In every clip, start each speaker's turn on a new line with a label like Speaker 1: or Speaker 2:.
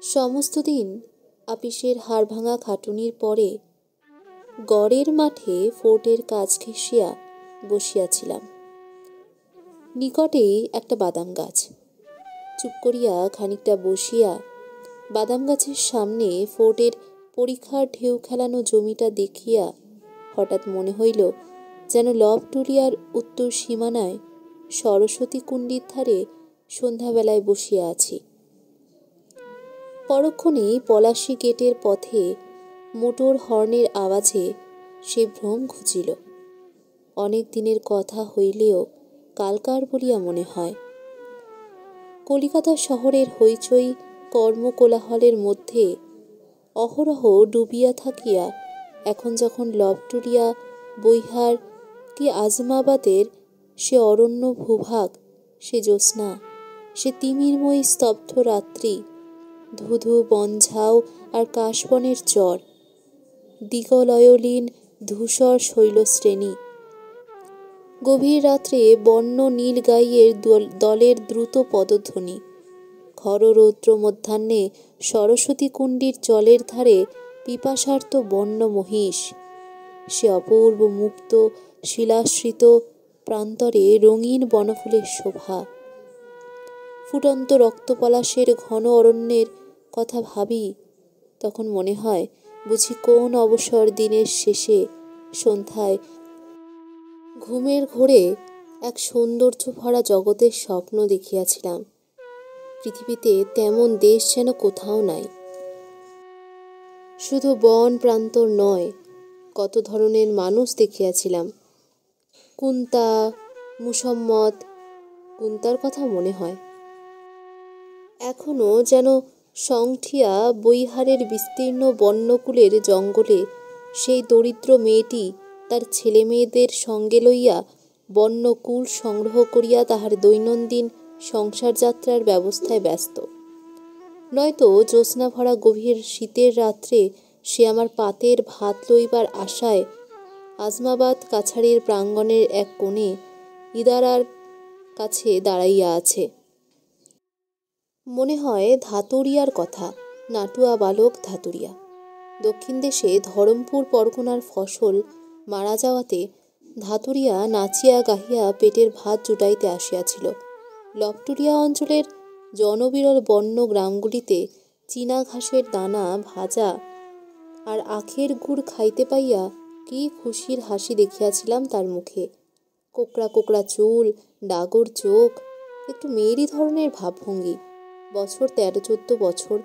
Speaker 1: সমস্ত দিন আপিসের হাড়ভাঙা খাটুনির পরে গড়ের মাঠে ফোর্টের কাজ ঘেঁষিয়া বসিয়াছিলাম। নিকটেই একটা বাদাম গাছ। চুপ করিয়া খানিকটা বসিয়া বাদাম গাছের সামনে ফোর্টের পরীক্ষার ঢেউ খেলানো জমিটা দেখিয়া হঠাৎ মনে হইল যেন লবটুলিয়ার উত্তর সীমানায় সরস্বতী কুণ্ডির ধারে সন্ধ্যাবেলায় বসিয়া আছি। পরক্ষণেই পলাশী গেটের পথে মোটর হর্নের আওয়াজে সে ভ্রম ঘুচিল। অনেক দিনের কথা হইলেও কালকার বলিয়া মনে হয়। কলিকাতা শহরের হইচই কর্মকোলাহলের মধ্যে অহরহ ডুবিয়া থাকিয়া এখন যখন লবটুলিয়া, বৈহার কি আজমাবাদের সে অরণ্য ভূভাগ, সে জ্যোৎস্না, সে তিমিরময়ী স্তব্ধ রাত্রি, ধুধু বনঝাও আর কাশবনের চর, দিগলয়লীন ধূসর শৈলশ্রেণী, গভীর রাত্রে বন্য নীলগাইয়ের দলের দ্রুত পদধ্বনি, খররৌদ্র মধ্যাহ্নে সরস্বতী কুণ্ডির জলের ধারে পিপাসার্ত বন্য মহিষ, সে অপূর্ব মুক্ত শিলাশ্রিত প্রান্তরে রঙিন বনফুলের শোভা, ফুটন্ত রক্তপলাশের ঘন অরণ্যের কথা ভাবি, তখন মনে হয় বুঝি কোন অবসর দিনের শেষে সন্ধ্যায় ঘুমের ঘোরে এক সৌন্দর্য ভরা জগতের স্বপ্ন দেখিয়াছিলাম। পৃথিবীতে তেমন দেশ যেন কোথাও নাই। শুধু বন প্রান্তর নয়, কত ধরনের মানুষ দেখিয়াছিলাম। কুন্তা, মুসম্মদ, কুন্তার কথা মনে হয়। এখনো যেন সংঠিয়া বৈহারের বিস্তীর্ণ বন্যকুলের জঙ্গলে সেই দরিদ্র মেয়েটি তার ছেলে মেয়েদের সঙ্গে লইয়া বন্যকুল সংগ্রহ করিয়া তাহার দৈনন্দিন সংসার যাত্রার ব্যবস্থায় ব্যস্ত। নয়তো জ্যোৎস্না ভরা গভীর শীতের রাত্রে সে আমার পাতের ভাত লইবার আশায় আজমাবাদ কাছারির প্রাঙ্গণের এক কোণে ইদারার কাছে দাঁড়াইয়া আছে। মনে হয় ধাতুরিয়ার কথা, নাটুয়া বালক ধাতুরিয়া। দক্ষিণ দেশে ধরমপুর পরগনার ফসল মারা যাওয়াতে ধাতুরিয়া নাচিয়া গাহিয়া পেটের ভাত জুটাইতে আসিয়াছিল। লবটুলিয়া অঞ্চলের জনবিরল বন্য গ্রামগুলিতে চীনা ঘাসের দানা ভাজা আর আখের গুড় খাইতে পাইয়া কি খুশির হাসি দেখিয়াছিলাম তার মুখে। কোকড়া কোকড়া চুল, ডাগর চোখ, একটু মেয়েরি ধরনের ভাবভঙ্গি, বছর 13-14 বছর,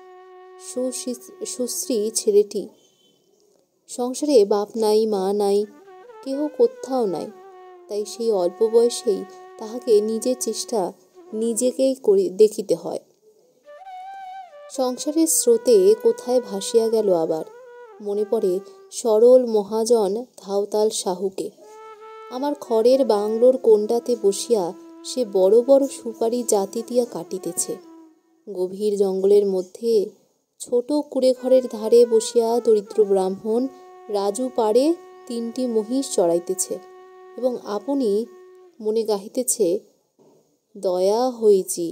Speaker 1: সুশ্রী ছেলেটি। সংসারে বাপ নাই, মা নাই, কেহ কোথাও নাই, তাই সেই অল্প বয়সেই তাহাকে নিজের চেষ্টা নিজেকেই দেখিতে হয়। সংসারের স্রোতে কোথায় ভাসিয়া গেল আবার। মনে পড়ে সরল মহাজন ধাওতাল সাহুকে। আমার খড়ের বাংলোর কোণটাতে বসিয়া সে বড় বড় সুপারি জাতি দিয়া কাটিতেছে। গভীর জঙ্গলের মধ্যে ছোট কুড়ে ঘরের ধারে বসিয়া দরিদ্র ব্রাহ্মণ রাজু পাড়ে 3টি মহিষ চড়াইতেছে এবং আপনি মনে গাহিতেছে, দয়া হইজি।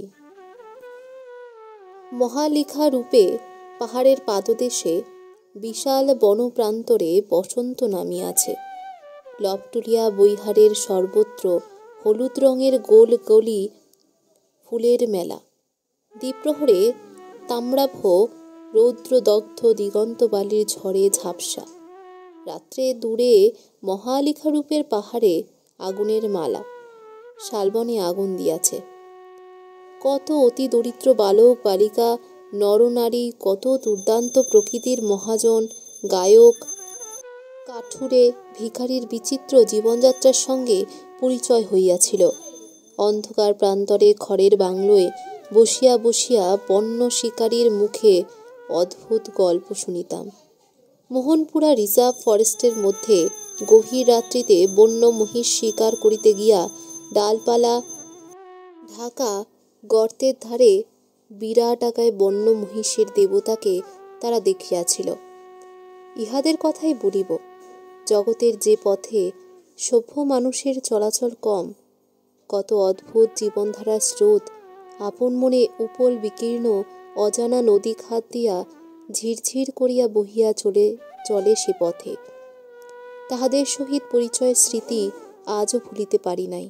Speaker 1: মহালিখা রূপে পাহাড়ের পাদদেশে বিশাল বনপ্রান্তরে বসন্ত নামিয়াছে। লবটুলিয়া বৈহারের সর্বত্র হলুদ রঙের গোল গলি ফুলের মেলা। দ্বিপ্রহরে তাম্রাভ রৌদ্রদগ্ধ দিগন্তবালির ঝড়ে ঝাপসা। রাত্রে দূরে মহালিখারূপের পাহাড়ে আগুনের মালা, শালবনে আগুন দিয়াছে। কত অতি দরিদ্র বালক বালিকা, নরনারী, কত দুর্দান্ত প্রকৃতির মহাজন, গায়ক, কাঠুরে, ভিখারির বিচিত্র জীবনযাত্রার সঙ্গে পরিচয় হইয়াছিল। অন্ধকার প্রান্তরে খড়ের বাংলোয় বসিয়া বসিয়া বন্য শিকারীর মুখে অদ্ভুত গল্প শুনিতাম। মোহনপুরা রিজার্ভ ফরেস্টের মধ্যে গভীর রাত্রিতে বন্য মহিষ শিকার করিতে গিয়া ডালপালা ঢাকা গর্তের ধারে বিরাট আকায় বন্য মহিষের দেবতাকে তারা দেখিয়াছিল। ইহাদের কথাই বলিব। জগতের যে পথে সভ্য মানুষের চলাচল কম, কত অদ্ভুত জীবনধারার স্রোত আপন মনে উপল বিকীর্ণ অজানা নদী খাত দিয়া ঝিরঝির করিয়া বহিয়া চলে সে পথে। তাহাদের সহিত পরিচয়ের স্মৃতি আজও ভুলিতে পারি নাই।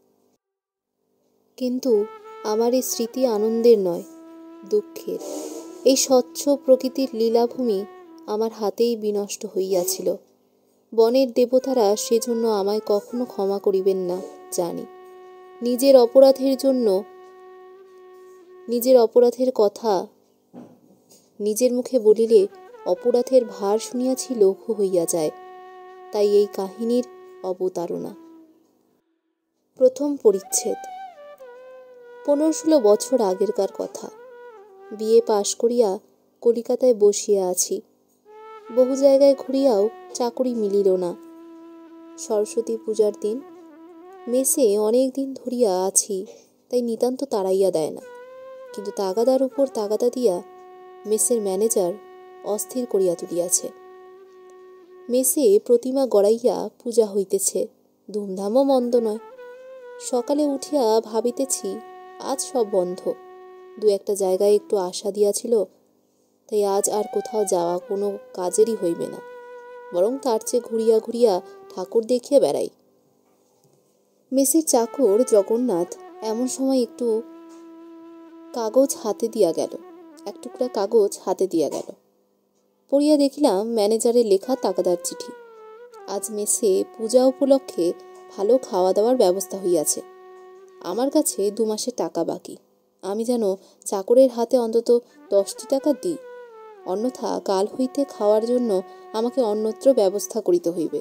Speaker 1: কিন্তু আমার এই স্মৃতি আনন্দের নয়, দুঃখের। এই স্বচ্ছ প্রকৃতির লীলাভূমি আমার হাতেই বিনষ্ট হইয়াছিল। বনের দেবতারা সেজন্য আমায় কখনো ক্ষমা করিবেন না জানি। নিজের অপরাধের কথা নিজের মুখে বলিলে অপরাধের ভার শুনিয়াছি লঘু হইয়া যায়। তাই এই কাহিনীর অবতারণা। প্রথম পরিচ্ছেদ। 15-16 বছর আগেরকার কথা। বিয়ে পাশ করিয়া কলিকাতায় বসিয়া আছি। বহু জায়গায় ঘুরিয়াও চাকরি মিলিল না। সরস্বতী পূজার দিন। মেসে অনেক দিন ধরিয়া আছি, তাই নিতান্ত তাড়াইয়া দেয় না। কিন্তু তাগাদার উপর তাগাদা দিয়া মেসের ম্যানেজার অস্থির করিয়া তুলিয়াছে। মেসে প্রতিমা গড়াইয়া পূজা হইতেছে, ধুমধামও মন্দ নয়। সকালে উঠিয়া ভাবিতেছি আজ সব বন্ধ। 2-1 জায়গায় একটু আশা দিয়াছিল, তাই আজ আর কোথাও যাওয়া কোনো কাজেরই হইবে না। বরং তার চেয়ে ঘুরিয়া ঘুরিয়া ঠাকুর দেখিয়া বেড়াই। মেসের চাকর জগন্নাথ এমন সময় এক টুকরা কাগজ হাতে দিয়া গেল। পড়িয়া দেখিলাম ম্যানেজারের লেখা তাগাদার চিঠি। আজ মেসে পূজা উপলক্ষে ভালো খাওয়া দাওয়ার ব্যবস্থা হইয়াছে। আমার কাছে 2 মাসের টাকা বাকি। আমি যেন চাকরের হাতে অন্তত 10টি টাকা দিই, অন্যথা কাল হইতে খাওয়ার জন্য আমাকে অন্যত্র ব্যবস্থা করিতে হইবে।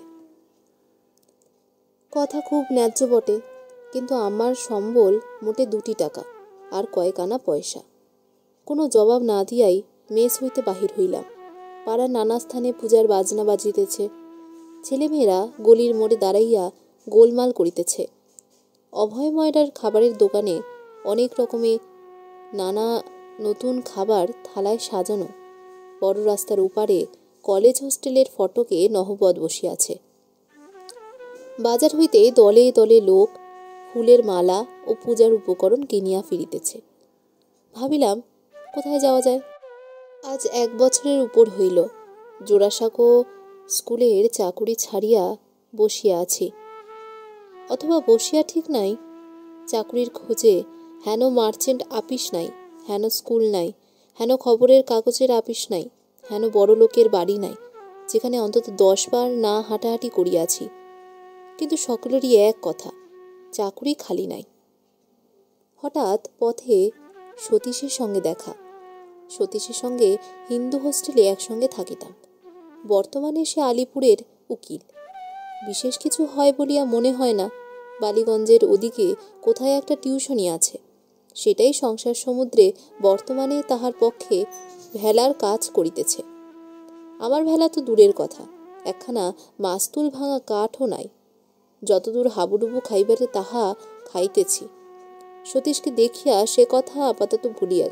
Speaker 1: কথা খুব ন্যায্য বটে, কিন্তু আমার সম্বল মোটে 2টি টাকা আর কয়েক আনা পয়সা। কোনো জবাব না দিয়াই মেস হইতে বাহির হইলাম। পাড়ার নানা স্থানে পূজার বাজনা বাজিতেছে। ছেলেমেয়েরা গলির মোড়ে দাঁড়াইয়া গোলমাল করিতেছে। অভয় ময়রার খাবারের দোকানে অনেক রকমের নানা নতুন খাবার থালায় সাজানো। বড় রাস্তার ওপারে কলেজ হোস্টেলের ফটকে নহবত বসিয়াছে। বাজার হইতে দলে দলে লোক ফুলের মালা ও পূজার উপকরণ কিনিয়া ফিরিতেছে। ভাবিলাম কোথায় যাওয়া যায়। আজ 1 বছরের উপর হইল জোড়াসাঁকো স্কুলের চাকুরি ছাড়িয়া বসিয়া আছি। অথবা বসিয়া ঠিক নাই, চাকুরির খোঁজে। হেন মার্চেন্ট আপিস নাই, হেন স্কুল নাই, হেন খবরের কাগজের আপিস নাই, হেন বড় লোকের বাড়ি নাই, যেখানে অন্তত 10 বার না হাঁটাহাঁটি করিয়াছি। কিন্তু সকলেরই এক কথা, চাকুরি খালি নাই। হঠাৎ পথে সতীশের সঙ্গে দেখা। সতীশের সঙ্গে হিন্দু হোস্টেলে একসঙ্গে থাকিতাম। বর্তমানে সে আলিপুরের উকিল। বিশেষ কিছু হয় বলিয়া মনে হয় না। বালিগঞ্জের ওদিকে কোথায় একটা টিউশনি আছে, সেটাই সংসার সমুদ্রে বর্তমানে তাহার পক্ষে ভেলার কাজ করিতেছে। আমার ভেলা তো দূরের কথা, একখানা মাস্তুল ভাঙা কাঠও নাই। যতদূর হাবুডুবু খাইবারে তাহা খাইতেছি। সতীশকে দেখিয়া সে কথা আপাতত ভুলিয়া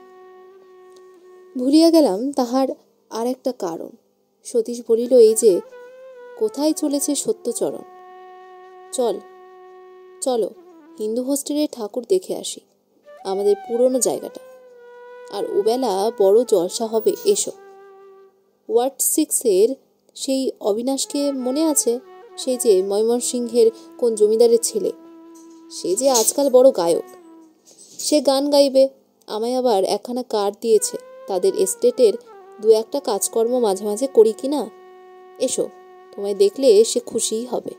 Speaker 1: গেলাম। তাহার আর একটা কারণ। সতীশ বলিল, এই যে কোথায় চলেছে সত্যচরণ, চলো হিন্দু হোস্টেলের ঠাকুর দেখে আসি, আমাদের পুরনো জায়গাটা। আর ওবেলা বড় জলসা হবে, এসো। ওয়ার্ড 6-এর সেই অবিনাশকে মনে আছে? সেই যে ময়মনসিংহের কোন জমিদারের ছেলে, সে যে আজকাল বড় গায়ক। সে গান গাইবে। আমায় আবার একখানা কার্ড দিয়েছে, তাদের এস্টেটের 2-1টা কাজকর্ম মাঝে মাঝে করি কি না। এসো, তোমায় দেখলে সে খুশিই হবে।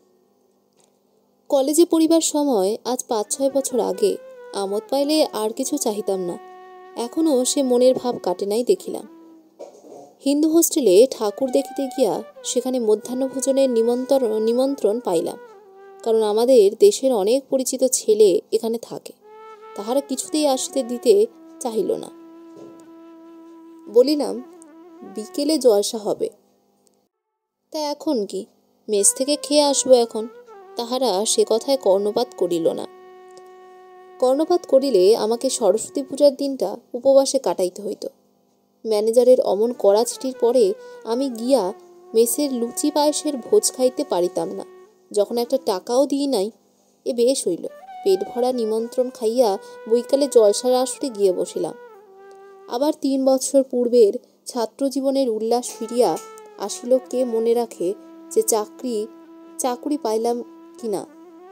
Speaker 1: কলেজে পড়িবার সময় আজ 5-6 বছর আগে আমোদ পাইলে আর কিছু চাহিতাম না। এখনও সে মনের ভাব কাটে নাই দেখিলাম। হিন্দু হোস্টেলে ঠাকুর দেখিতে গিয়া সেখানে মধ্যাহ্নভোজনের নিমন্ত্রণ পাইলাম। কারণ আমাদের দেশের অনেক পরিচিত ছেলে এখানে থাকে, তাহারা কিছুতেই আসিতে দিতে চাহিল না। বলিলাম, বিকেলে জলসা হবে, তা এখন কি, মেস থেকে খেয়ে আসবো এখন। তাহারা সে কথায় কর্ণপাত করিল না। কর্ণপাত করিলে আমাকে সরস্বতী পূজার দিনটা উপবাসে কাটাইতে হইত। ম্যানেজারের অমন কড়া চিঠির পরে আমি গিয়া মেসের লুচি পায়েসের ভোজ খাইতে পারিতাম না, যখন একটা টাকাও দিই নাই। এ বেশ হইল, পেট ভরা নিমন্ত্রণ খাইয়া বৈকালে জলসার আসরে গিয়ে বসিলাম। আবার 3 বছর পূর্বের ছাত্রজীবনের উল্লাস ফিরিয়া আসিল। কে মনে রাখে যে চাকুরি পাইলাম কিনা।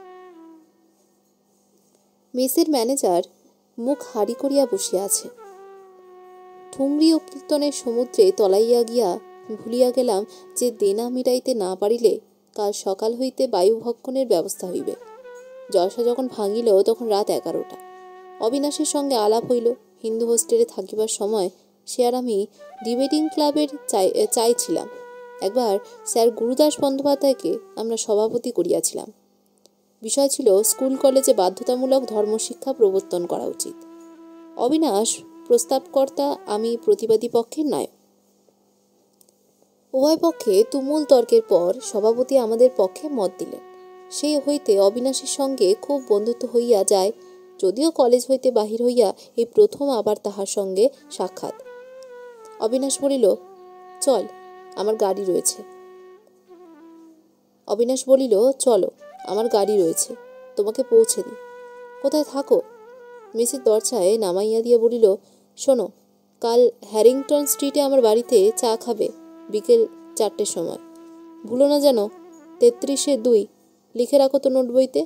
Speaker 1: মেসের ম্যানেজার মুখ হাড়ি করিয়া বসিয়া আছে। ঠুংরি ও কীর্তনের সমুদ্রে তলাইয়া গিয়া ভুলিয়া গেলাম যে দেনা মিটাইতে না পারিলে কাল সকাল হইতে বায়ুভক্ষণের ব্যবস্থা হইবে। জলসা যখন ভাঙিল তখন রাত 11টা। অবিনাশের সঙ্গে আলাপ হইল। হিন্দু হোস্টেলে থাকিবার সময় সে আর আমি ডিবেটিং ক্লাবের চাইছিলাম। একবার স্যার গুরুদাস বন্দ্যোপাধ্যায়কে আমরা সভাপতি করিয়াছিলাম। বিষয় ছিল স্কুল কলেজে বাধ্যতামূলক ধর্মশিক্ষা প্রবর্তন করা উচিত। অবিনাশ প্রস্তাবকর্তা, আমি প্রতিবাদী পক্ষের নায়ক। উভয় পক্ষে তুমুল তর্কের পর সভাপতি আমাদের পক্ষে মত দিলেন। সেই হইতে অবিনাশের সঙ্গে খুব বন্ধুত্ব হইয়া যায়, যদিও কলেজ হইতে বাহির হইয়া এই প্রথম আবার তাহার সঙ্গে সাক্ষাৎ। অবিনাশ বলিল, চল, আমার গাড়ি রয়েছে, তোমাকে পৌঁছে দিই। কোথায় থাকো? মেসের দরজায় নামাইয়া দিয়া বলিল, শোনো, কাল হ্যারিংটন স্ট্রিটে আমার বাড়িতে চা খাবে বিকেল 4টের সময়। ভুলো না যেন। 33-2 লিখে রাখো তো নোট বইতে।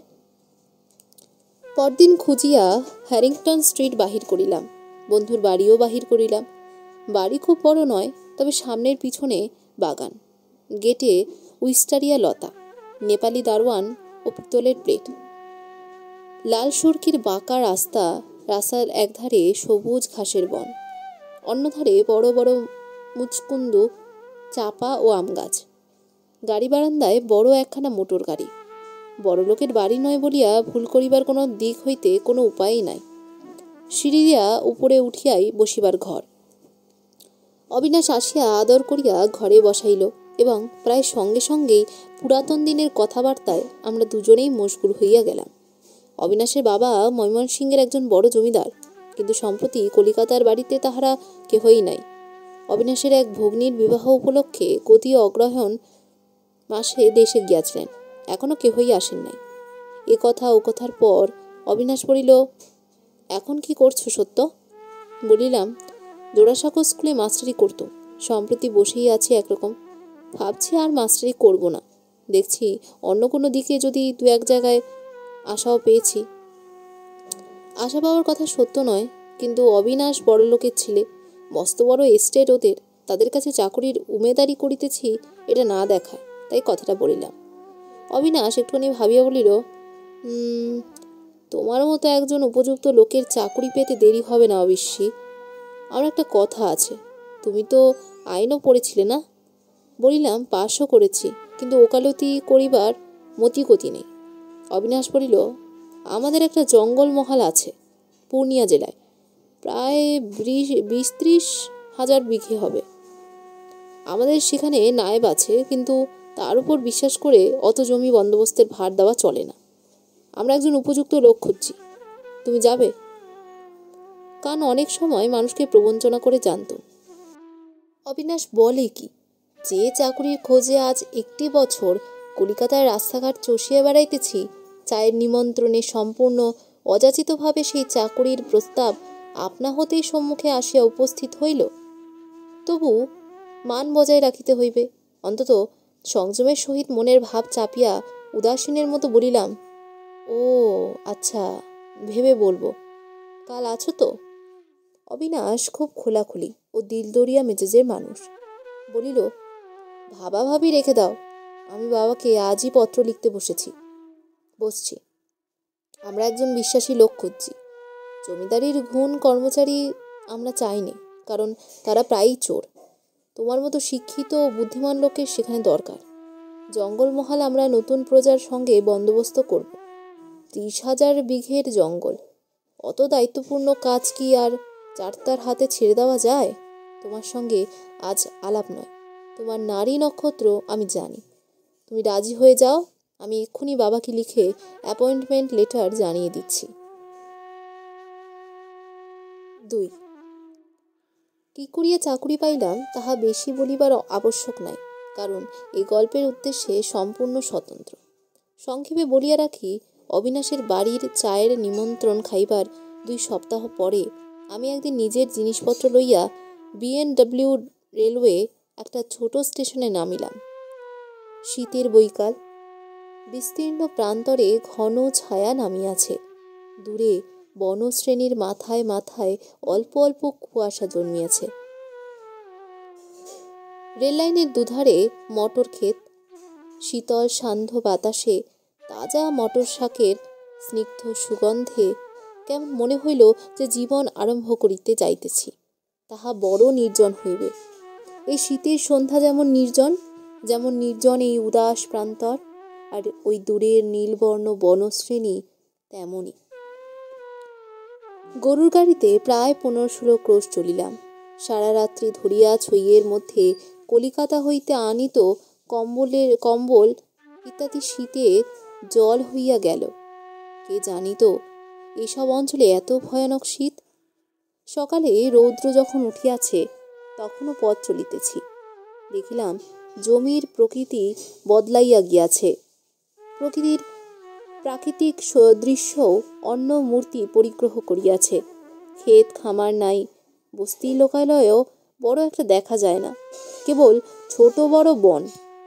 Speaker 1: পরদিন খুঁজিয়া হ্যারিংটন স্ট্রিট বাহির করিলাম। বন্ধুর বাড়িও বাহির করিলাম। বাড়ি খুব বড় নয়, তবে সামনের পিছনে বাগান। গেটে উইস্টারিয়া লতা, নেপালি দারোয়ান ও পিতলের প্লেট। লাল সুরকির বাঁকা রাস্তার একধারে সবুজ ঘাসের বন, অন্যধারে বড় বড় মুচকুন্দু চাপা ও আম গাছ। গাড়ি বারান্দায় বড় একখানা মোটর গাড়ি। বড় লোকের বাড়ি নয় বলিয়া ভুল করিবার কোনো দিক হইতে কোনো উপায়ই নাই। সিঁড়ি দিয়া উপরে উঠিয়াই বসিবার ঘর। অবিনাশ আসিয়া আদর করিয়া ঘরে বসাইল এবং প্রায় সঙ্গে সঙ্গেই পুরাতন দিনের কথাবার্তায় আমরা দুজনেই মশগুল হইয়া গেলাম। অবিনাশের বাবা ময়মনসিংহের একজন বড় জমিদার, কিন্তু সম্প্রতি কলিকাতার বাড়িতে তাহারা কেহই নাই। অবিনাশের এক ভগ্নীর বিবাহ উপলক্ষে গতি অগ্রহায়ণ মাসে দেশে গিয়াছিলেন, এখনো কেহই আসেন নাই। এ কথা ও কথার পর অবিনাশ বলিল, এখন কি করছো সত্য? বলিলাম, জোড়াসাঁকো স্কুলে মাস্টারি করতো, সম্প্রতি বসেই আছি একরকম। ভাবছি আর মাস্টারি করব না। দেখছি অন্য কোনো দিকে যদি 2-1 জায়গায় আশাও পেয়েছি। আশা পাওয়ার কথা সত্য নয়, কিন্তু অবিনাশ বড় লোকের ছেলে, মস্ত বড় এস্টেট ওদের, তাদের কাছে চাকরির উমেদারি করিতেছি, এটা না দেখায়, তাই কথাটা বলিলাম। অবিনাশ একটুখানি ভাবিয়া বলিল, তোমার মতো একজন উপযুক্ত লোকের চাকরি পেতে দেরি হবে না অবশ্যই। আমার একটা কথা আছে, তুমি তো আইনও পড়েছিলে না? বলিলাম, পাশও করেছি, কিন্তু ওকালতি করিবার মতিগতি নেই। অবিনাশ বলিল, আমাদের একটা জঙ্গল মহল আছে পূর্ণিয়া জেলায়, প্রায় 20-30 হাজার বিঘে হবে। আমাদের সেখানে নায়েব আছে, কিন্তু তার উপর বিশ্বাস করে অত জমি বন্দোবস্তের ভার দেওয়া চলে না। আমরা একজন উপযুক্ত লোক খুঁজছি, তুমি যাবে? কারণ অনেক সময় মানুষকে প্রবঞ্চনা করে জানত। অবিনাশ বলে কি, যে চাকরির খোঁজে আজ 1 বছর কলিকাতায় রাস্তাঘাট চষিয়া বেড়াইতেছি, চায়ের নিমন্ত্রণে সম্পূর্ণ অযাচিতভাবে সেই চাকরির প্রস্তাব আপনা হতেই সম্মুখে আসিয়া উপস্থিত হইল। তবু মান বজায় রাখিতে হইবে। অন্তত সংযমের সহিত মনের ভাব চাপিয়া উদাসীনের মতো বলিলাম, ও আচ্ছা, ভেবে বলবো। কাল আছো তো? অবিনাশ খুব খোলাখুলি ও দিলদরিয়া মেজাজের মানুষ। বলিল, ভাবি রেখে দাও, আমি বাবাকে আজই পত্র লিখতে বসছি। আমরা একজন বিশ্বাসী লোক খুঁজছি। জমিদারির ঘুণ কর্মচারী আমরা চাইনি, কারণ তারা প্রায়ই চোর। তোমার মতো শিক্ষিত ও বুদ্ধিমান লোকের সেখানে দরকার। জঙ্গলমহল আমরা নতুন প্রজার সঙ্গে বন্দোবস্ত করব। 30,000 বিঘের জঙ্গল, অত দায়িত্বপূর্ণ কাজ কি আর চারতার হাতে ছেড়ে দেওয়া যায়? তোমার সঙ্গে আজ আলাপ নয়, তোমার নারী নক্ষত্র আমি জানি। তুমি রাজি হয়ে যাও, আমি এক্ষুনি বাবাকে লিখে অ্যাপয়েন্টমেন্ট লেটার জানিয়ে দিচ্ছি। 2 কি করিয়া চাকুরি পাইলাম তাহা বেশি বলিবার আবশ্যক নাই, কারণ এই গল্পের উদ্দেশ্যে সম্পূর্ণ স্বতন্ত্র। সংক্ষেপে বলিয়া রাখি, অবিনাশের বাড়ির চায়ের নিমন্ত্রণ খাইবার 2 সপ্তাহ পরে আমি একদিন নিজের জিনিসপত্র লইয়া বিএনডব্লিউ রেলওয়ে একটা ছোট স্টেশনে নামিলাম। শীতের বৈকাল, বিস্তীর্ণ প্রান্তরে ঘন ছায়া নামিয়াছে। দূরে বনশ্রেণীর মাথায় মাথায় অল্প অল্প কুয়াশা জন্মিয়াছে। রেললাইনের দুধারে মটর ক্ষেত, শীতল সান্ধ্য বাতাসে তাজা মটর শাকের স্নিগ্ধ সুগন্ধে কেমন মনে হইল যে জীবন আরম্ভ করিতে যাইতেছি। তাহা বড় নির্জন হইবে। এই শীতের সন্ধ্যা যেমন নির্জন এই উদাস প্রান্তর, আর ওই দূরের নীলবর্ণ বনশ্রেণী তেমনই। গরুর গাড়িতে প্রায় 15-16 ক্রোশ চলিলাম। সারা রাত্রি ধরিয়া ছইয়ের মধ্যে কলিকাতা হইতে আনিত কম্বল ইত্যাদি শীতে জল হইয়া গেল। কে জানিত এসব অঞ্চলে এত ভয়ানক শীত। সকালে রৌদ্র যখন উঠিয়াছে তখনও পথ চলিতেছি। দেখিলাম জমির প্রকৃতি বদলাইয়া গিয়াছে। প্রাকৃতিক দৃশ্যও অন্য মূর্তি পরিগ্রহ করিয়াছে। ক্ষেত খামার নাই, বস্তি লোকালয়েও বড় একটা দেখা যায় না, কেবল ছোট বড় বন,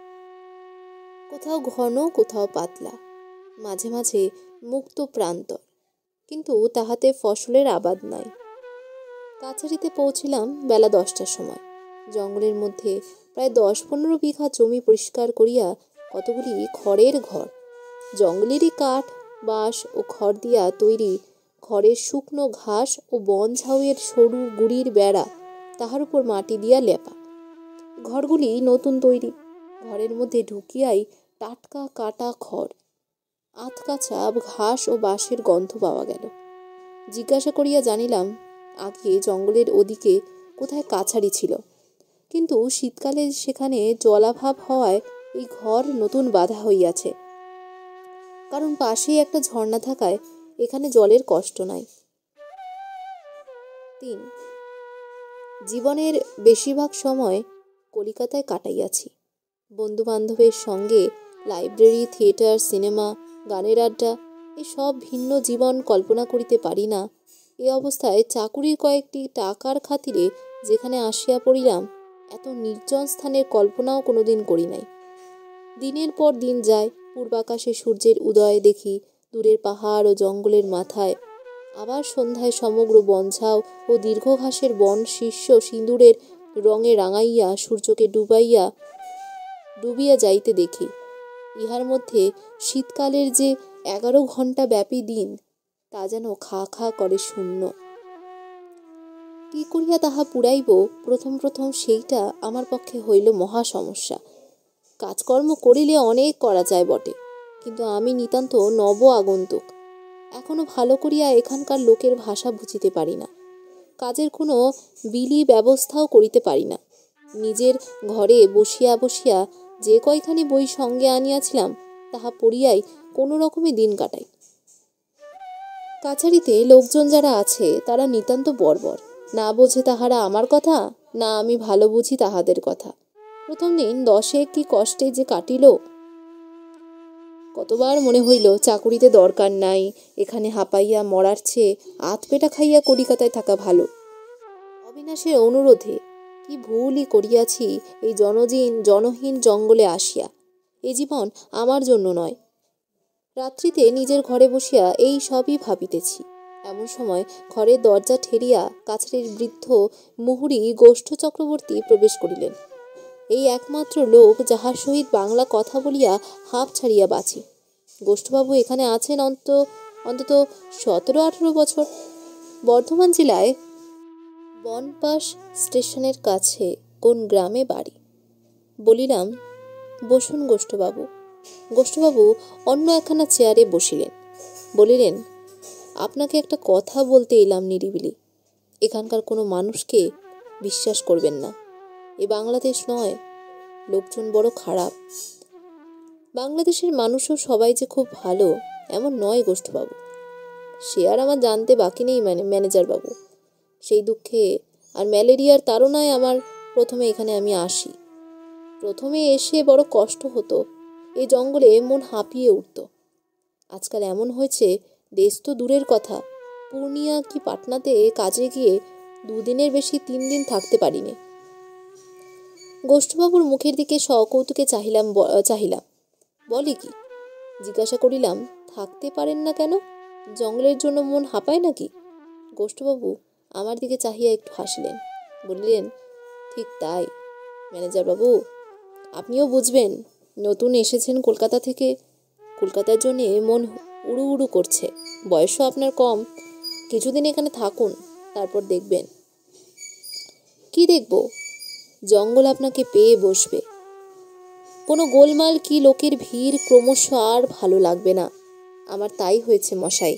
Speaker 1: কোথাও ঘন কোথাও পাতলা, মাঝে মাঝে মুক্ত প্রান্তর, কিন্তু তাহাতে ফসলের আবাদ নাই। কাছারিতে পৌঁছিলাম বেলা 10টার সময়। জঙ্গলের মধ্যে প্রায় 10-15 বিঘা জমি পরিষ্কার করিয়া কতগুলি খড়ের ঘর, জঙ্গলেরই কাঠ, বাঁশ ও খড় দিয়া তৈরি ঘরের শুকনো ঘাস ও বন ঝাউয়ের সরু গুড়ির বেড়া, তাহার উপর মাটি দিয়া লেপা। ঘরগুলি নতুন তৈরি। ঘরের মধ্যে ঢুকিয়াই টাটকা কাটা খড়, আধকাচা ঘাস ও বাঁশের গন্ধ পাওয়া গেল। জিজ্ঞাসা করিয়া জানিলাম আগে জঙ্গলের ওদিকে কোথায় কাছারি ছিল, কিন্তু শীতকালে সেখানে জলাভাব হওয়ায় এই ঘর নতুন বাঁধা হইয়াছে। কারণ পাশেই একটা ঝর্ণা থাকায় এখানে জলের কষ্ট নাই। 3. জীবনের বেশিরভাগ সময় কলিকাতায় কাটাইয়াছি। বন্ধু বান্ধবের সঙ্গে লাইব্রেরি, থিয়েটার, সিনেমা, গানের আড্ডা, এসব ভিন্ন জীবন কল্পনা করিতে পারি না। এ অবস্থায় চাকুরির কয়েকটি টাকার খাতিরে যেখানে আসিয়া পড়িলাম, এত নির্জন স্থানের কল্পনাও কোনোদিন করি নাই। দিনের পর দিন যায়, পূর্বাকাশে সূর্যের উদয় দেখি দূরের পাহাড় ও জঙ্গলের মাথায়। আবার সন্ধ্যায় সমগ্র বনঝাউ ও দীর্ঘ ঘাসের বন শীর্ষ সিঁদুরের রঙে রাঙাইয়া সূর্যকে ডুবিয়া যাইতে দেখি। ইহার মধ্যে শীতকালের যে 11 ঘণ্টা ব্যাপী দিন, তা যেন খা খা করে শূন্য। কি করিয়া তাহা পুরাইব, প্রথম সেইটা আমার পক্ষে হইল মহা সমস্যা। কাজকর্ম করিলে অনেক করা যায় বটে, কিন্তু আমি নিতান্ত নব আগন্তুক। এখনো ভালো করিয়া এখানকার লোকের ভাষা বুঝিতে পারি না। কাজের কোনো বিলি ব্যবস্থাও করিতে পারি না। নিজের ঘরে বসিয়া বসিয়া যে কয়খানি বই সঙ্গে আনিয়াছিলাম তাহা পড়িয়াই কোনো রকমে দিন কাটাই। কাছারিতে লোকজন যারা আছে তারা নিতান্ত বর্বর। না বোঝে তাহারা আমার কথা, না আমি ভালো বুঝি তাহাদের কথা। প্রথম দিন 10 কি কষ্টে যে কাটিল। কতবার মনে হইল চাকুরিতে দরকার নাই, এখানে হাঁপাইয়া মরার চেয়ে আধপেটা খাইয়া কলিকাতায় থাকা ভালো। অবিনাশের অনুরোধে কি ভুলই করিয়াছি এই জনহীন জঙ্গলে আসিয়া। এ জীবন আমার জন্য নয়। রাত্রিতে নিজের ঘরে বসিয়া এই সবই ভাবিতেছি। এমন সময় ঘরের দরজা ঠেলিয়া কাছারির বৃদ্ধ মুহুরী গোষ্ঠ চক্রবর্তী প্রবেশ করিলেন। এই একমাত্র লোক যাহার সহিত বাংলা কথা বলিয়া হাঁপ ছাড়িয়া বাঁচি। গোষ্ঠবাবু এখানে আছেন অন্তত 17-18 বছর। বর্ধমান জেলায় বনপাশ স্টেশনের কাছে কোন গ্রামে বাড়ি। বলিলাম, বসুন গোষ্ঠবাবু। গোষ্ঠবাবু অন্য একখানা চেয়ারে বসিলেন। বলিলেন, আপনাকে একটা কথা বলতে এলাম নিরিবিলি। এখানকার কোনো মানুষকে বিশ্বাস করবেন না। এ বাংলাদেশ নয়, লোকজন বড় খারাপ। বাংলাদেশের মানুষও সবাই যে খুব ভালো এমন নয় গোষ্ঠবাবু। সে আর আমার জানতে বাকি নেই ম্যানেজার বাবু। সেই দুঃখে আর ম্যালেরিয়ার তাড়নায় আমার প্রথমে এখানে আমি আসি। প্রথমে এসে বড় কষ্ট হতো, এই জঙ্গলে মন হাঁপিয়ে উঠত। আজকাল এমন হয়েছে, দেশ তো দূরের কথা, পূর্ণিয়া কি পাটনাতে কাজে গিয়ে 2 দিনের বেশি 3 দিন থাকতে পারিনি। গোষ্ঠবাবুর মুখের দিকে সকৌতুকে চাহিলাম। বলে কি? জিজ্ঞাসা করিলাম, থাকতে পারেন না কেন? জঙ্গলের জন্য মন হাঁপায় নাকি? গোষ্ঠবাবু আমার দিকে চাহিয়া একটু হাসিলেন, বলিলেন, ঠিক তাই ম্যানেজার বাবু, আপনিও বুঝবেন, নতুন এসেছেন কলকাতা থেকে, কলকাতার জন্যে মন উড়ু উড়ু করছে। বয়সও আপনার কম, কিছুদিন এখানে থাকুন, তারপর দেখবেন। কি দেখব? জঙ্গল আপনাকে পেয়ে বসবে। কোনো গোলমাল কি লোকের ভিড় ক্রমশ আর ভালো লাগবে না। আমার তাই হয়েছে মশাই।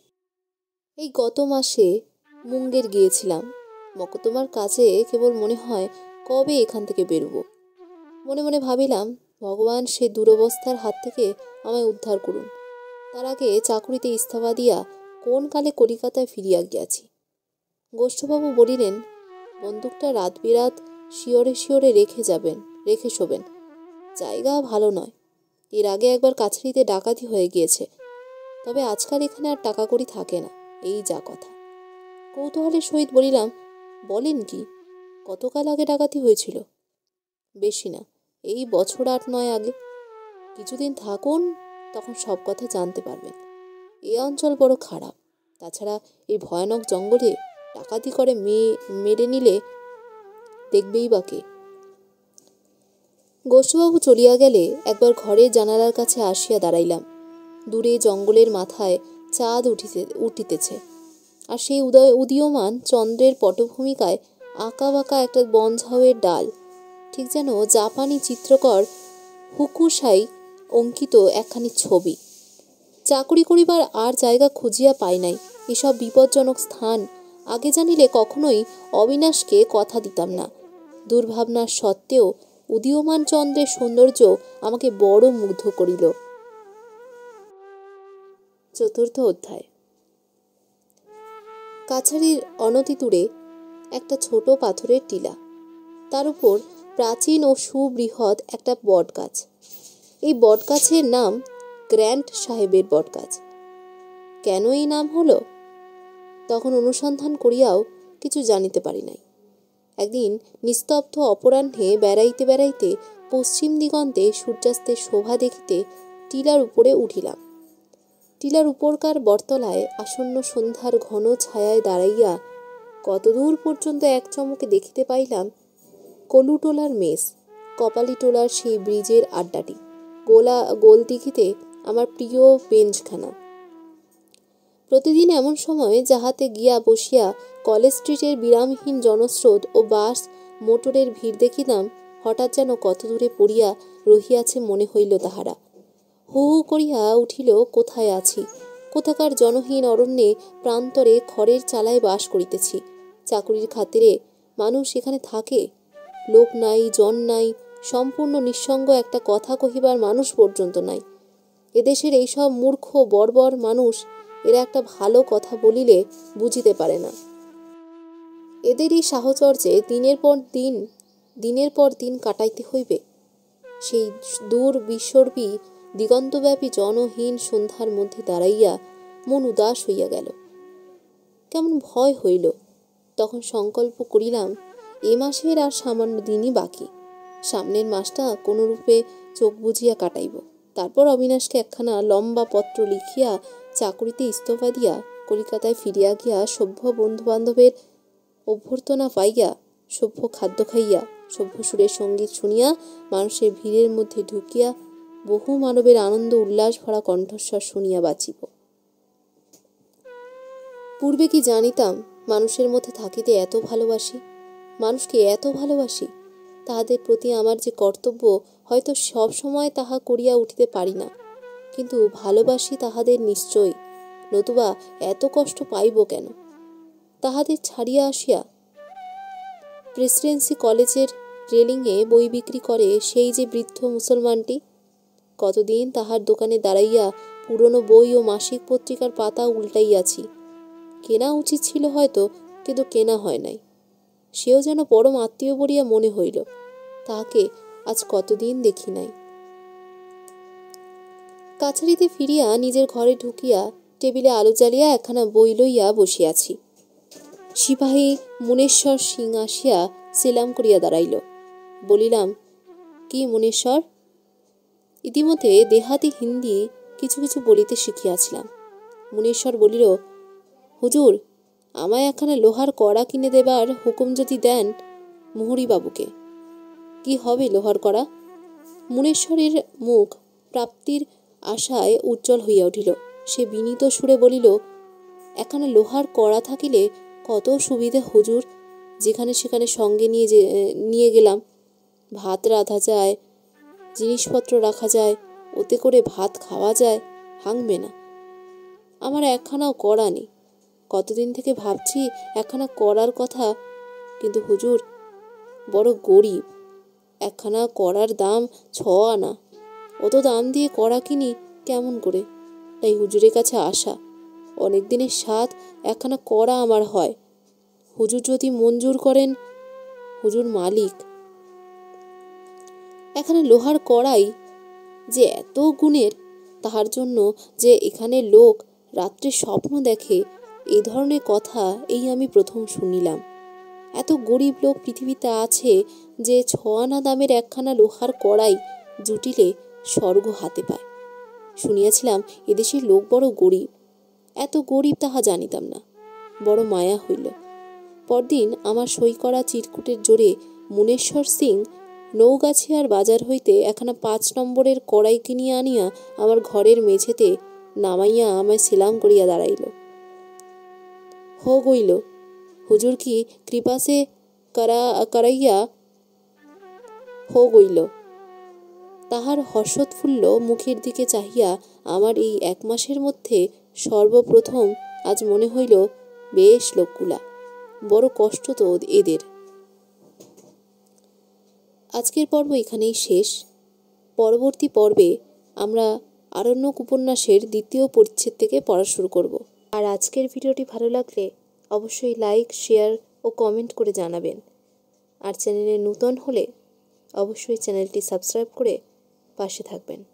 Speaker 1: এই গত মাসে মুঙ্গের গিয়েছিলাম। মকদ্দমার কাজে কেবল মনে হয় কবে এখান থেকে বেরোবো। মনে মনে ভাবিলাম, ভগবান সে দুরবস্থার হাত থেকে আমায় উদ্ধার করুন। তার আগে চাকুরিতে ইস্তফা দিয়া কোন কালে কলিকাতায় ফিরিয়া গিয়াছি। গোষ্ঠবাবু বলিলেন, বন্দুকটা রাত বিরাত শিয়রে শিয়রে রেখে শোবেন। জায়গা ভালো নয়। এর আগে একবার কাছারিতে ডাকাতি হয়ে গিয়েছে। তবে আজকাল এখানে আর টাকা কড়ি থাকে না, এই যা কথা। কৌতূহলের সহিত বলিলাম, বলেন কি? কতকাল আগে ডাকাতি হয়েছিল? বেশি না, এই বছর 8-9 আগে। কিছুদিন থাকুন, তখন সব কথা জানতে পারবেন। এই অঞ্চল বড় খারাপ। তাছাড়া এই ভয়ানক জঙ্গলে ডাকাতি করে মেরে নিলে দেখবেই বা কে? গোষ্ঠবাবু চলিয়া গেলে একবার ঘরের জানালার কাছে আসিয়া দাঁড়াইলাম। দূরে জঙ্গলের মাথায় চাঁদ উঠিতেছে, আর সেই উদীয়মান চন্দ্রের পটভূমিকায় আঁকা বাঁকা একটা বনঝাউয়ের ডাল, ঠিক যেন জাপানি চিত্রকর হুকুসাই অঙ্কিত একখানি ছবি। চাকরি করিবার আর জায়গা খুঁজিয়া পাই নাই। এসব বিপজ্জনক স্থান আগে জানিলে কখনোই অবিনাশকে কথা দিতাম না। দুর্ভাবনার সত্ত্বেও উদীয়মান চন্দ্রের সৌন্দর্য আমাকে বড় মুগ্ধ করিল। 4র্থ অধ্যায়। কাছারির অনতিদূরে একটা ছোট পাথরের টিলা, তার উপর প্রাচীন ও সুবৃহৎ একটা বটগাছ। এই বটগাছের নাম গ্র্যান্ট সাহেবের বটগাছ। কেন এই নাম হলো, তখন অনুসন্ধান করিয়াও কিছু জানিতে পারি নাই। একদিন নিস্তব্ধ অপরাহ্নে বেড়াইতে বেড়াইতে পশ্চিম দিগন্তে সূর্যাস্তের শোভা দেখিতে টিলার উপরে উঠিলাম। টিলার উপরকার বটতলায় আসন্ন সন্ধ্যার ঘন ছায়ায় দাঁড়াইয়া কতদূর পর্যন্ত এক চমকে দেখিতে পাইলাম কলুটোলার মেস, কপালিটোলার সেই ব্রিজের আড্ডাটি, গোল দিঘিতে আমার প্রিয় বেঞ্চখানা। প্রতিদিন এমন সময় যাহাতে গিয়া বসিয়া কলেজ স্ট্রিটের বিরামহীন জনস্রোত ও বাস মোটরের ভিড় দেখিতাম, হঠাৎ যেন কত দূরে পড়িয়া রহিয়াছে মনে হইল তাহারা। হু হু করিয়া উঠিল, কোথায় আছি? কোথাকার জনহীন অরণ্যে প্রান্তরে খড়ের চালায় বাস করিতেছি। চাকুরির খাতিরে মানুষ এখানে থাকে। লোক নাই, জন নাই, সম্পূর্ণ নিঃসঙ্গ একটা কথা কহিবার মানুষ পর্যন্ত নাই। এদেশের এইসব মূর্খ বর্বর মানুষ, এরা একটা ভালো কথা বলিলে বুঝিতে পারে না। এদেরই সাহচর্যে দিনের পর দিন কাটাইতে হইবে। সেই দূর বিশ্বব্যাপী দিগন্তব্যাপী জনহীন সন্ধ্যার মধ্যে দাঁড়াইয়া মন উদাস হইয়া গেল। কেমন ভয় হইল। তখন সংকল্প করিলাম, এ মাসের আর সামান্য দিনই বাকি। সামনের মাসটা কোনরূপে চোখ বুজিয়া কাটাইব। তারপর অবিনাশকে একখানা লম্বা পত্র লিখিয়া চাকুরিতে ইস্তফা দিয়া কলিকাতায় ফিরিয়া গিয়া সভ্য বন্ধুবান্ধবের অভ্যর্থনা পাইয়া, সভ্য খাদ্য খাইয়া, সভ্য সুরের সঙ্গীত শুনিয়া, মানুষের ভিড়ের মধ্যে ঢুকিয়া বহু মানবের আনন্দ উল্লাস ভরা কণ্ঠস্বর শুনিয়া বাঁচিব। পূর্বে কি জানিতাম মানুষের মধ্যে থাকিতে এত ভালোবাসি, মানুষকে এত ভালোবাসি? তাহাদের প্রতি আমার যে কর্তব্য, হয়তো সব সময় তাহা করিয়া উঠিতে পারি না, কিন্তু ভালোবাসি তাহাদের নিশ্চয়ই, নতুবা এত কষ্ট পাইব কেন? তাহাদের ছাড়িয়া আসিয়া প্রেসিডেন্সি কলেজের রেলিংয়ে বই বিক্রি করে সেই যে বৃদ্ধ মুসলমানটি, কতদিন তাহার দোকানে দাঁড়াইয়া পুরনো বই ও মাসিক পত্রিকার পাতা উল্টাইয়াছি। কেনা উচিত ছিল হয়তো, কিন্তু কেনা হয় নাই। সেও যেন পরম আত্মীয় বলিয়া মনে হইল। তাহাকে আজ কতদিন দেখি নাই। কাছারিতে ফিরিয়া নিজের ঘরে ঢুকিয়া টেবিলে আলো জ্বালিয়া একখানা বই লইয়া বসিয়াছি। সিপাহী মুনেশ্বর সিং আসিয়া সেলাম করিয়া দাঁড়াইল। বলিলাম, কি মুনেশ্বর? ইতিমধ্যে দেহাতি হিন্দি কিছু কিছু বলিতে শিখিয়াছিলাম। মুনেশ্বর বলিল, হুজুর, আমায় একখানা লোহার কড়া কিনে দেবার হুকুম যদি দেন মুহুরীবাবুকে। কি হবে লোহার কড়া? মুনেশ্বরের মুখ প্রাপ্তির আশায় উজ্জ্বল হইয়া উঠিল। সে বিনীত সুরে বলিল, একখানা লোহার কড়া থাকিলে কত সুবিধে হুজুর। যেখানে সেখানে সঙ্গে নিয়ে গেলাম, ভাত রাঁধা যায়, জিনিসপত্র রাখা যায়, ওতে করে ভাত খাওয়া যায়, ভাঙবে না। আমার একখানাও কড়া নেই। কতদিন থেকে ভাবছি একখানা কড়ার কথা, কিন্তু হুজুর বড় গরিব। একখানা কড়ার দাম 6 আনা। অত দাম দিয়ে কড়া কিনি কেমন করে? তাই হুজুরের কাছে আসা। অনেক দিনের স্বাদ একখানা কড়া আমার হয়। হুজুর যদি মঞ্জুর করেন, হুজুর মালিক। একখানা লোহার কড়াই যে এত গুণের, তাহার জন্য যে এখানে লোক রাত্রে স্বপ্ন দেখে, এই ধরনের কথা এই আমি প্রথম শুনিলাম। এত গরিব লোক পৃথিবীতে আছে যে 6 আনা দামের একখানা লোহার কড়াই জুটিলে স্বর্গ হাতে পায়। শুনিয়াছিলাম এদেশের লোক বড় গরিব। এত গরিব তাহা জানিতাম না। বড় মায়া হইল। পরদিন আমার সই করা চিরকুটের জোরে মুনেশ্বর সিং নৌগাছিয়ার বাজার হইতে একখানা 5 নম্বরের কড়াই কিনিয়া আনিয়া আমার ঘরের মেঝেতে নামাইয়া আমায় সেলাম করিয়া দাঁড়াইল। হো গইল, হুজুর কি কৃপা সে করাইয়া হো গইল। তাহার হর্ষোৎফুল্ল মুখের দিকে চাহিয়া আমার এই 1 মাসের মধ্যে সর্বপ্রথম আজ মনে হইল, বেশ লোকগুলা, বড় কষ্ট তো এদের। আজকের পর্ব এখানেই শেষ। পরবর্তী পর্বে আমরা আরণ্যক উপন্যাসের 2য় পরিচ্ছেদ থেকে পড়া শুরু করব। আর আজকের ভিডিওটি ভালো লাগলে অবশ্যই লাইক, শেয়ার ও কমেন্ট করে জানাবেন। আর চ্যানেলে নূতন হলে অবশ্যই চ্যানেলটি সাবস্ক্রাইব করে পাশে থাকবেন।